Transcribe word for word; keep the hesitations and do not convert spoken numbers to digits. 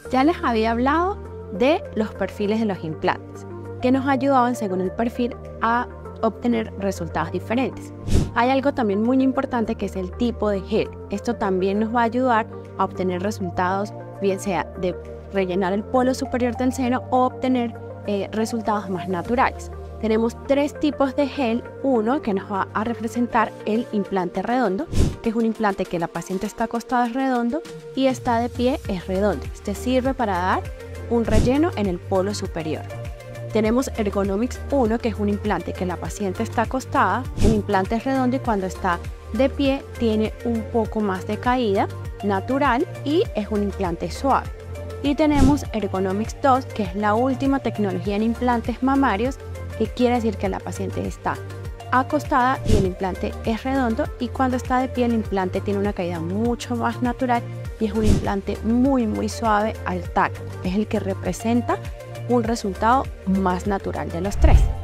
Ya les había hablado de los perfiles de los implantes, que nos ayudaban según el perfil a obtener resultados diferentes. Hay algo también muy importante que es el tipo de gel. Esto también nos va a ayudar a obtener resultados, bien sea de rellenar el polo superior del seno o obtener eh, resultados más naturales. Tenemos tres tipos de gel. Uno que nos va a representar el implante redondo, que es un implante que la paciente está acostada es redondo y está de pie es redondo. Este sirve para dar un relleno en el polo superior. Tenemos Ergonomix uno, que es un implante que la paciente está acostada, el implante es redondo y cuando está de pie tiene un poco más de caída natural y es un implante suave. Y tenemos Ergonomix dos, que es la última tecnología en implantes mamarios, que quiere decir que la paciente está acostada y el implante es redondo y cuando está de pie el implante tiene una caída mucho más natural y es un implante muy muy suave al tacto. Es el que representa un resultado más natural de los tres.